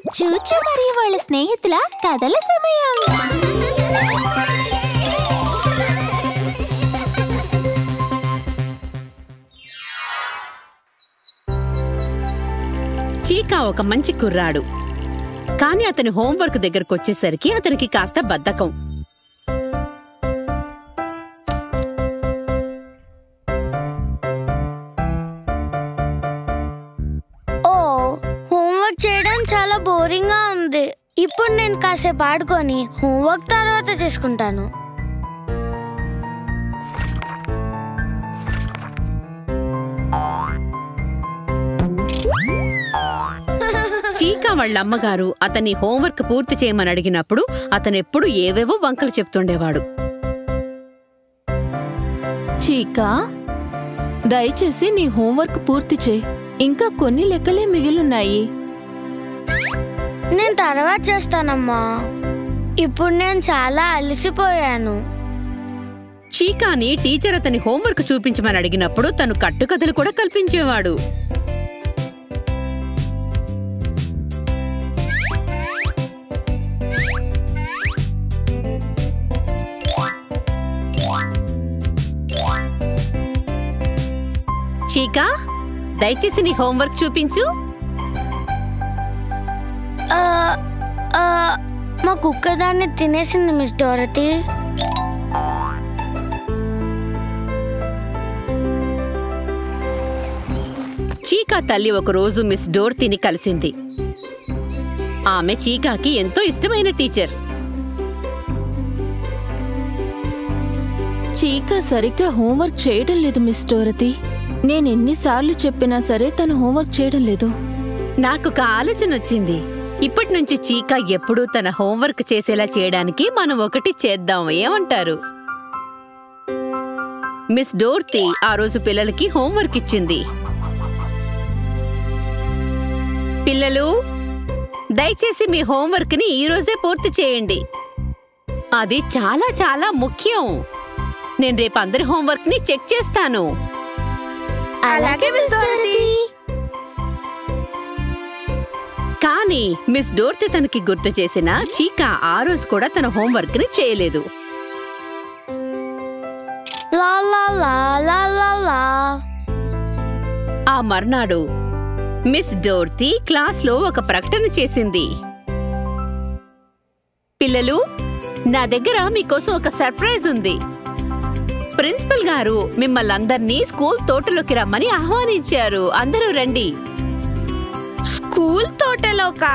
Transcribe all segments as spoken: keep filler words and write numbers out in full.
చూచు మరియు వాళ్ళ స్నేహితుల కథల సమయం. చీకా ఒక మంచి కుర్రాడు, కానీ అతని హోంవర్క్ దగ్గరకు వచ్చేసరికి అతనికి కాస్త బద్ధకం. ఓ, హోంవర్క్ చేయడం చాలా బోరింగ్ గా ఉంది. ఇప్పుడు నేను కాసేపు ఆడుకొని హోంవర్క్ తర్వాత చేసుకుంటాను. చీకా వాళ్ళ అమ్మగారు అతని హోంవర్క్ పూర్తి చేయమని అడిగినప్పుడు అతనెప్పుడు ఏవేవో వంకలు చెప్తుండేవాడు. చీకా, దయచేసి నీ హోంవర్క్ పూర్తి చేయి. ఇంకా కొన్ని లెక్కలే మిగిలిన్నాయి. నేను తర్వాత చేస్తానమ్మా. ఇప్పుడు నేను చాలా అలసిపోయాను. చీకాని టీచర్ అతని హోంవర్క్ చూపించమని అడిగినప్పుడు తను కట్టుకథలు కూడా కల్పించేవాడు. చీకా, దయచేసి నీ హోంవర్క్ చూపించు. మా కుక్క దాన్ని తినేసింది మిస్ డోరతీ. చీకా తల్లి ఒకరోజు మిస్ డోర్తీని కలిసింది. ఆమె చీకాకి ఎంతో ఇష్టమైన టీచర్. చీకా సరిగ్గా హోంవర్క్ చేయడం లేదు మిస్ డోరతీ. నేనెన్నిసార్లు చెప్పినా సరే తను హోంవర్క్ చేయడం లేదు. నాకొక ఆలోచన వచ్చింది. ఇప్పటి నుంచి చీకా ఎప్పుడూ తన హోంవర్క్ చేసేలా చేయడానికి మనం ఒకటి చేద్దాం, ఏమంటారు? మిస్ డోర్తీ ఆ రోజు పిల్లలకి హోంవర్క్ ఇచ్చింది. పిల్లలు, దయచేసి మీ హోంవర్క్ ని ఈ రోజే పూర్తి చేయండి. అది చాలా చాలా ముఖ్యం. నేను రేపు అందరి హోంవర్క్ ని చెక్ చేస్తాను. అలాగే మిస్ డోరతీ. కానీ మిస్ డోర్తీ తనకి గుర్తు చేసిన చీకా ఆ రోజు కూడా తన హోంవర్క్ ని చేయలేదు. లా లా లా లా లా లా. ఆ మర్నాడు మిస్ డోర్తీ క్లాస్లో ఒక ప్రకటన చేసింది. పిల్లలు, నా దగ్గర మీకోసం ఒక సర్ప్రైజ్ ఉంది. ప్రిన్సిపల్ గారు మిమ్మల్ని అందర్నీ స్కూల్ తోటలోకి రమ్మని ఆహ్వానించారు. అందరూ రండి. స్కూల్ తోటలోకా?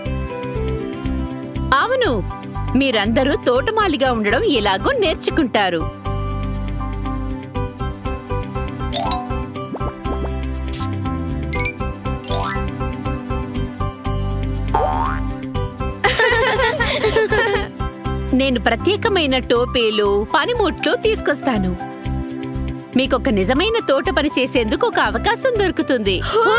అవును, మీరందరూ తోటమాలిగా ఉండడం ఎలాగో నేర్చుకుంటారు. నేను ప్రత్యేకమైన టోపీలు, పనిముట్లు తీసుకొస్తాను. మీకొక నిజమైన తోట పని చేసేందుకు ఒక అవకాశం దొరుకుతుంది.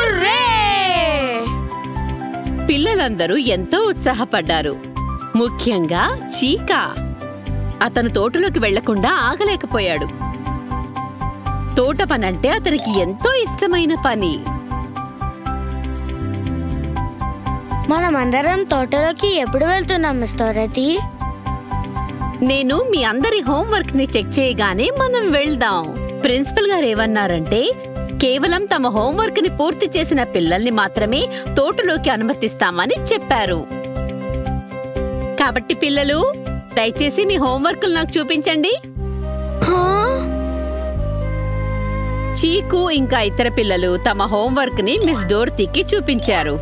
పిల్లలందరూ ఎంతో ఉత్సాహపడ్డారు, ముఖ్యంగా చీకా. అతను తోటలోకి వెళ్లకుండా ఆగలేకపోయాడు. తోట పనంటే అతనికి ఎంతో ఇష్టమైన పని. మనమందరం తోటలోకి ఎప్పుడు వెళ్తున్నాం మిస్ డోరతీ? నేను మీ అందరి హోంవర్క్ ని చెక్ చేయగానే మనం వెళ్దాం. ప్రిన్సిపల్ గారు ఏమన్నారంటే కేవలం తమ హోంవర్క్ ని పూర్తి చేసిన పిల్లల్ని మాత్రమే తోటలోకి అనుమతిస్తామని చెప్పారు. కాబట్టి పిల్లలు, దయచేసి మీ హోంవర్క్ నాకు చూపించండి. చీకు ఇంకా ఇతర పిల్లలు తమ హోంవర్క్ ని మిస్ డోర్తీకి చూపించారు.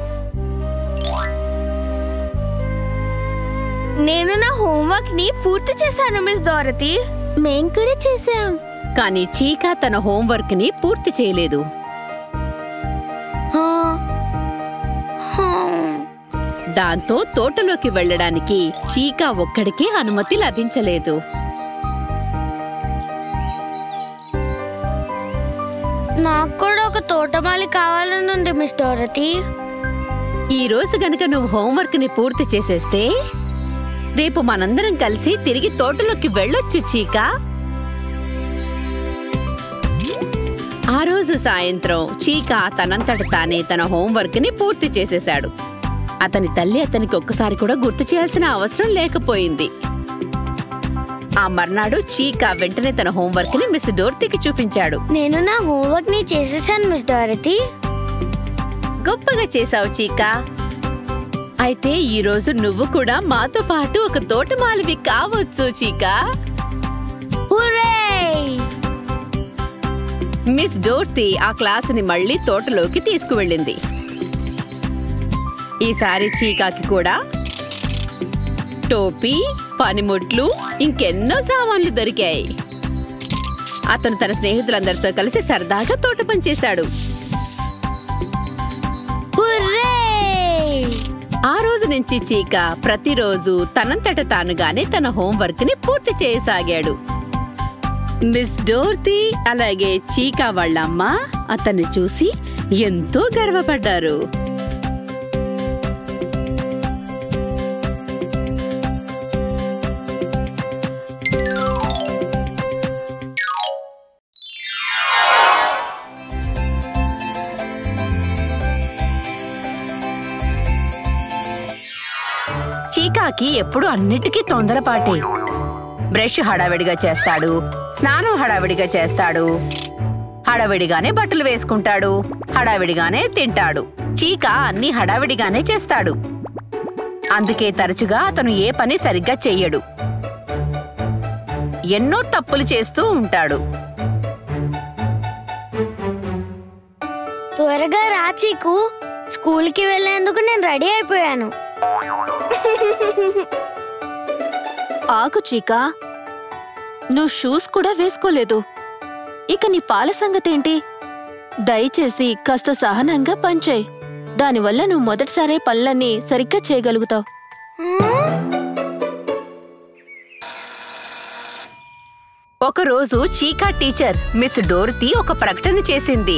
నేను నా హోంవర్క్ ని పూర్తి చేశాను మిస్ డోరతీ. మేం కూడా చేశాం. కానీ చీకా తన హోంవర్క్ ని పూర్తి చేయలేదు. దాంతో తోటలోకి వెళ్లడానికి చీకా ఒక్కడికే అనుమతి లభించలేదు. నాకు కూడా ఒక తోటమాలి కావాలనుంది మిస్ డోరతీ. ఈ రోజు గనక నువ్వు హోంవర్క్ ని పూర్తి చేసేస్తే రేపు మనందరం కలిసి తిరిగి తోటలోకి వెళ్ళొచ్చు చీకా. ఆ రోజు సాయంత్రం చీకా తనంతట తానే తన హోంవర్క్ ని పూర్తి చేసేశాడు. అతని తల్లి అతనికి ఒక్కసారి కూడా గుర్తు చేయాల్సిన అవసరం లేకపోయింది. ఆ మర్నాడు చీకా వెంటనే తన హోంవర్క్ ని మిస్ డోర్తీకి చూపించాడు. నేను నా హోంవర్క్ ని చేసేసాను మిస్ డోరతీ. గొప్పగా చేసావు చీకా. అయితే ఈ రోజు నువ్వు కూడా మాతో పాటు ఒక తోటమాలివి కావచ్చు చీకా. మిస్ డోర్తీ ఆ క్లాసుని మళ్లీ తోటలోకి తీసుకువెళ్ళింది. ఈసారి చీకాకి కూడా టోపీ, పనిముట్లు, ఇంకెన్నో సామాన్లు దొరికాయి. అతను తన స్నేహితులందరితో కలిసి సరదాగా తోట పని చేశాడు. ఆ రోజు నుంచి చీకా ప్రతిరోజు తనంతట తానుగానే తన హోంవర్క్ ని పూర్తి చేయసాగాడు. మిస్ డోర్తీ అలాగే చీకా వాళ్ళమ్మ అతన్ని చూసి ఎంతో గర్వపడ్డారు. చీకాకి ఎప్పుడు అన్నిటికీ తొందరపాటే. బ్రష్ హడావిడిగా చేస్తాడు, స్నానం హడావిడిగా చేస్తాడు, హడావిడిగానే బట్టలు వేసుకుంటాడు, హడావిడిగానే తింటాడు. చీకా అన్ని హడావిడిగానే చేస్తాడు. అందుకే తరచుగా అతను ఏ పని సరిగ్గా చెయ్యడు. ఎన్నో తప్పులు చేస్తూ ఉంటాడు. త్వరగా రా చీకు, స్కూల్కి వెళ్లేందుకు నేను రెడీ అయిపోయాను. ఆగు చీకా, నువ్వు షూస్ కూడా వేసుకోలేదు. ఇక నీ పాల సంగతేంటి? దయచేసి కాస్త సహనంగా పనిచేయి. దానివల్ల నువ్వు మొదటిసారే పనులన్నీ సరిగ్గా చేయగలుగుతావు. ఒకరోజు చీకా టీచర్ మిస్ డోర్తీ ఒక ప్రకటన చేసింది.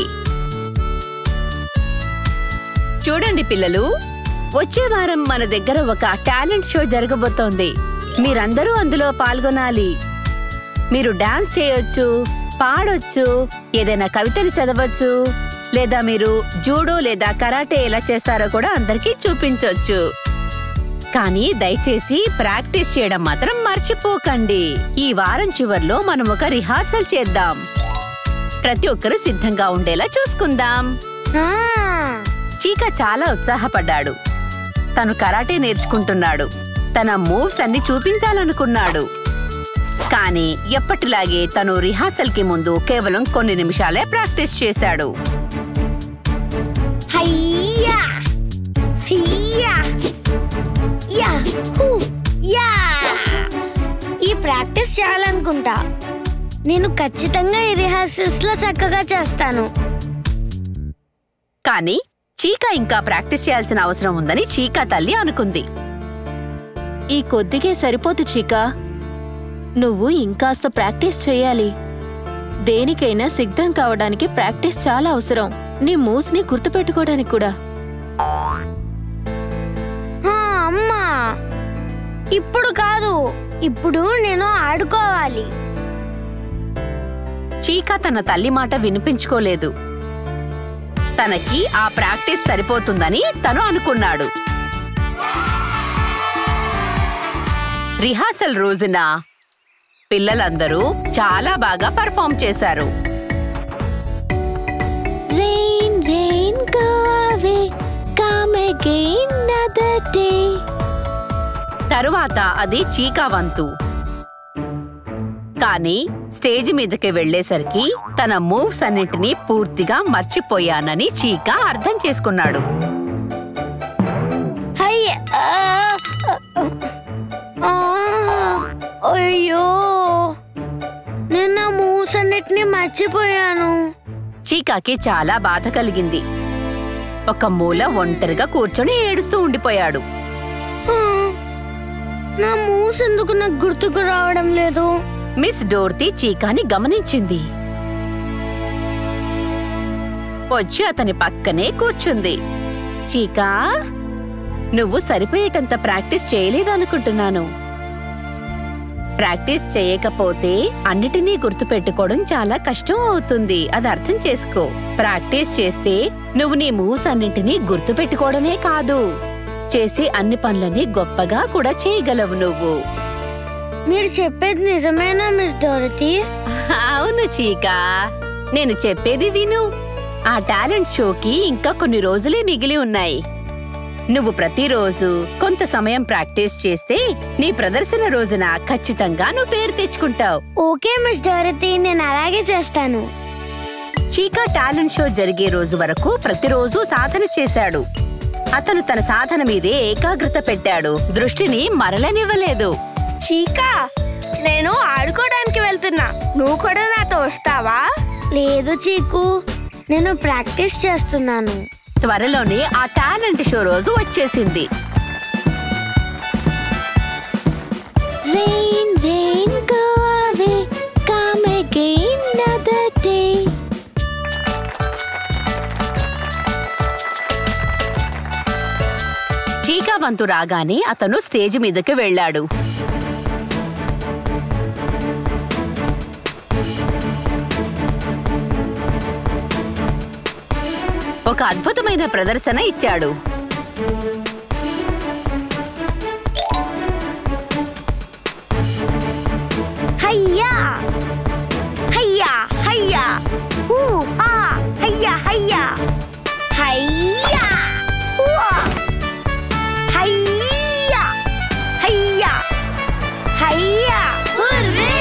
చూడండి పిల్లలు, వచ్చే వారం మన దగ్గర ఒక టాలెంట్ షో జరగబోతోంది. మీరందరూ అందులో పాల్గొనాలి. మీరు డాన్స్ చేయొచ్చు, పాడొచ్చు, ఏదైనా కవితని చదవచ్చు, లేదా మీరు జూడో లేదా కరాటే ఎలా చేస్తారో కూడా అందరికీ చూపించొచ్చు. కానీ దయచేసి ప్రాక్టీస్ చేయడం మాత్రం మర్చిపోకండి. ఈ వారం చివర్లో మనం ఒక రిహార్సల్ చేద్దాం. ప్రతి ఒక్కరూ సిద్ధంగా ఉండేలా చూసుకుందాం. చీకా చాలా ఉత్సాహపడ్డాడు. తను కరాటే నేర్చుకుంటున్నాడు. తన మూవ్స్ అన్ని చూపించాలనుకున్నాడు. కానీ ఎప్పటిలాగే తను రిహార్సల్ కి ముందు కేవలం కొన్ని నిమిషాలే ప్రాక్టీస్ చేశాడు. ఈ ప్రాక్టీస్ చేయాలనుకుంటా. నేను ఖచ్చితంగా ఈ రిహార్సల్స్ లో చక్కగా చేస్తాను. కానీ చీకా ఇంకా ప్రాక్టీస్ చేయాల్సిన అవసరం ఉందని చీకా తల్లి అనుకుంది. ఈ కొద్దిగే సరిపోదు చీకా, నువ్వు ఇంకాస్త ప్రాక్టీస్ చేయాలి. దేనికైనా సిద్ధం కావడానికి ప్రాక్టీస్ చాలా అవసరం. నీ మూవ్స్ ని గుర్తుపెట్టుకోవడానికి కూడా. అమ్మా, ఇప్పుడు కాదు, ఇప్పుడు నేను ఆడుకోవాలి. చీకా తన తల్లి మాట వినిపించుకోలేదు. తనకి ఆ ప్రాక్టీస్ సరిపోతుందని తను అనుకున్నాడు. రిహార్సల్ రోజున పిల్లలందరూ చాలా బాగా పర్ఫామ్ చేశారు. Rain, rain, go away, come again another day. తరువాత అది చీకా వంతు. కానీ స్టేజ్ మీదకి వెళ్లేసరికి తన మూవ్స్ అన్నింటినీ పూర్తిగా మర్చిపోయానని చీకా అర్థం చేసుకున్నాడు. అయ్యో, నేను నా మూవ్స్ అన్నిటినీ మర్చిపోయాను. చీకాకి చాలా బాధ కలిగింది. ఒక మూల ఒంటరిగా కూర్చొని ఏడుస్తూ ఉండిపోయాడు. నా మూవ్స్ ఎందుకు నాకు గుర్తుకు రావడం లేదు? మిస్ డోర్తీ చీకాని గమనించింది. వచ్చి అతని పక్కనే కూర్చుంది. చీకా, నువ్వు సరిపోయేటంత ప్రాక్టీస్ చేయలేదనుకుంటున్నాను. ప్రాక్టీస్ చేయకపోతే అన్నిటినీ గుర్తుపెట్టుకోవడం చాలా కష్టం అవుతుంది. అది అర్థం చేసుకో. ప్రాక్టీస్ చేస్తే నువ్వు నీ మూవ్స్ అన్నింటినీ గుర్తుపెట్టుకోవడమే కాదు, చేసి అన్ని పనులని గొప్పగా కూడా చేయగలవు నువ్వు. మీరు చెప్పేది నిజమేనా మిస్ డోరతీ? అవును చీకా, నేను చెప్పేది విను. ఆ టాలెంట్ షోకి ఇంకా కొన్ని రోజులే మిగిలి ఉన్నాయి. నువ్వు ప్రతిరోజు కొంత సమయం ప్రాక్టీస్ చేస్తే నీ ప్రదర్శన రోజున ఖచ్చితంగా నువ్వు పేరు తెచ్చుకుంటావు. ఓకే మిస్ డోరతీ, నేను అలాగే చేస్తాను. చీకా టాలెంట్ షో జరిగే రోజు వరకు ప్రతిరోజు సాధన చేశాడు. అతను తన సాధన మీదే ఏకాగ్రత పెట్టాడు, దృష్టిని మరలనివ్వలేదు. చీకా, నేను ఆడుకోవడానికి వెళ్తున్నా, నువ్వు కూడా నాతో వస్తావా? లేదు చీకు, నేను ప్రాక్టీస్ చేస్తున్నాను. త్వరలోనే ఆ టాలెంట్ షో రోజు వచ్చేసింది. Rain, rain, go away, come again another day. చీకా వంతు రాగానే అతను స్టేజ్ మీదకి వెళ్ళాడు. ఒక అద్భుతమైన ప్రదర్శన ఇచ్చాడు. హయ్యా హయ్యా హయ్యా హూ హా హయ్యా హయ్యా హయ్యా హూ హయ్యా హయ్యా హయ్యా హుర్రే!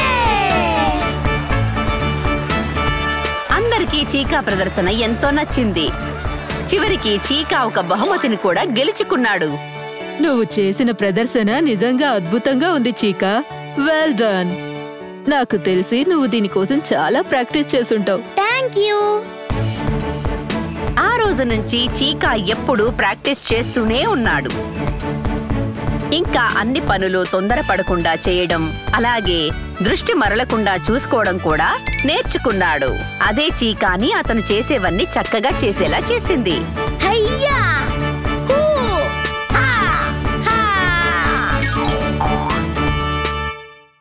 అందరికీ చీకా ప్రదర్శన ఎంతో నచ్చింది. చివరికి చీకా ఒక బహుమతిని కూడా గెలుచుకున్నాడు. నువ్వు చేసిన ప్రదర్శన నిజంగా అద్భుతంగా ఉంది చీకా. Well done. నాకు తెలిసి నువ్వు దీనికోసం చాలా ప్రాక్టీస్ చేసుంటావు. Thank you. ఆ రోజు నుంచి చీకా ఎప్పుడూ ప్రాక్టీస్ చేస్తూనే ఉన్నాడు. ఇంకా అన్ని పనులు తొందరపడకుండా చేయడం, అలాగే దృష్టి మరలకుండా చూసుకోవడం కూడా నేర్చుకున్నాడు. అదే చీకాని అతను చేసేవన్నీ చక్కగా చేసేలా చేసింది. హయ్యా